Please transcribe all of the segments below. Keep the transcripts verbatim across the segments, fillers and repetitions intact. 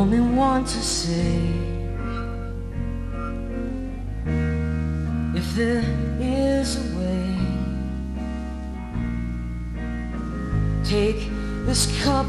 only want to say, if there is a way, take this cup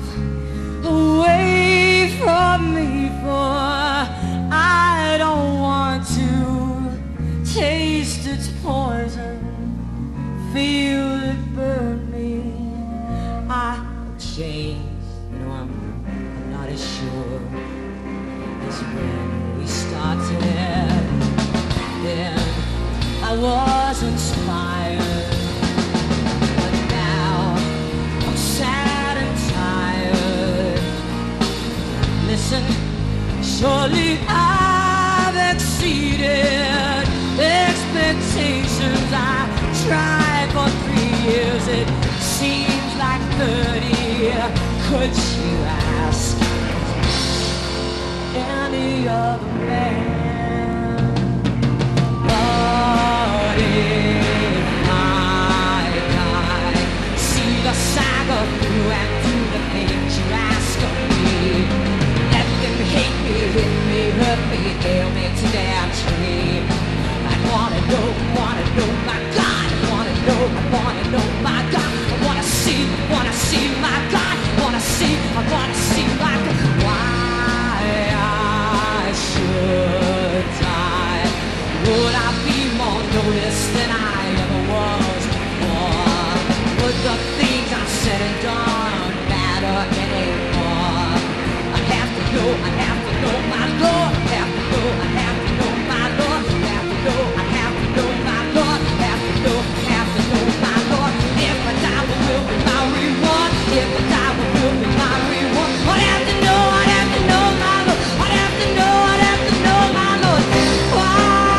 away from me, for I don't want to taste its poison, feel it burn me. I'll change, you know, I'm, I'm not as sure as when we started. Then I was inspired, but now I'm sad and tired. Listen, surely I've exceeded expectations. I tried for three years, it seems like thirty. Could you ask any other man? But if I die, see the saga through and do the things you ask of me. Let them hate me, hit me, hurt me, nail me to their tree. I wanna know, wanna know, my God. I wanna know, I wanna know, my God. I wanna see, wanna see, my God. I wanna see, I wanna see, my God. Why I should die? Would I be more noticed than I ever was before? Would the things I said and done matter anymore? I have to know, I have to know, my Lord. I have to know, I have to know, my Lord. I have to know, I have to know, my Lord. I have to know, I have to know, my Lord. If I die, what will be my reward? If I die, what will be my reward? I'd have to know, I'd have to know, my Lord. I'd have to know, I'd have to know, my Lord. Why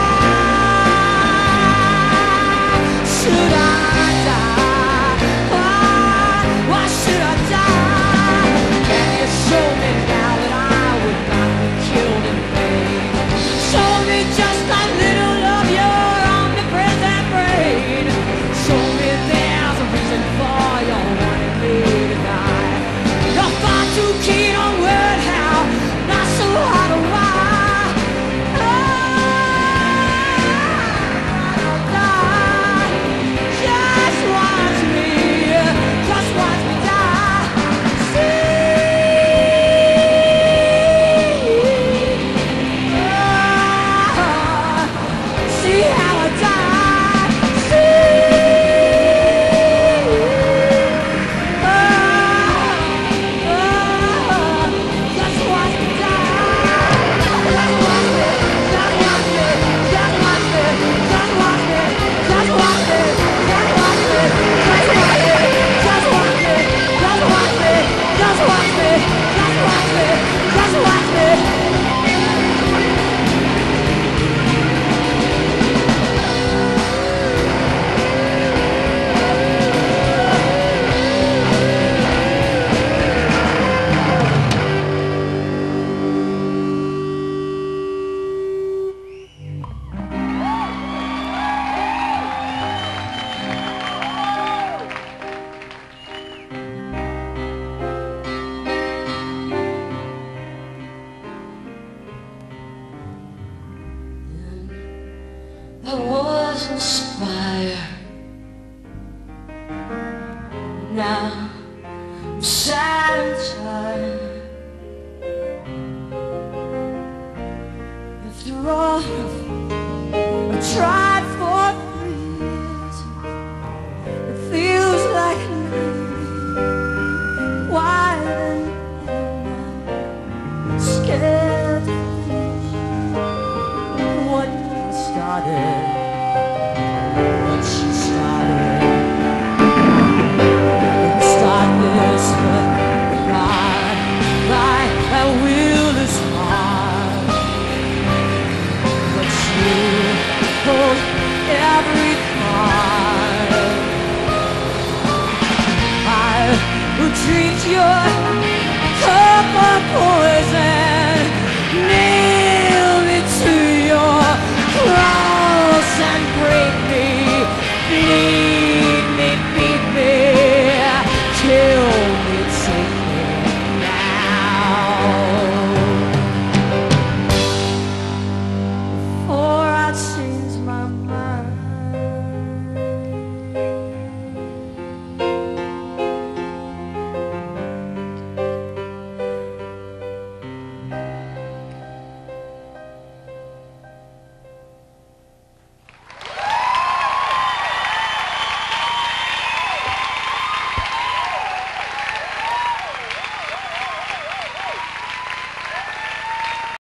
should I die? Why, why should I die? Can you show me now that I would not be killed in vain? Show me just a little of your omnipresent brain. Show me there's a reason for your wanting me to die. You're far too keen on word how, not so hard on why. I'll die. Just watch me, just watch me die. See, see how I die. See, just watch me die. Just watch me, just watch me, just watch me, just watch me, just watch me, just watch me, just watch me, just watch me, just watch me, just watch me, just watch me, just watch me. I was inspired, now I'm sad and tired. After all I've tried for three years, it feels like ninety. Why then am I scared to finish what I started?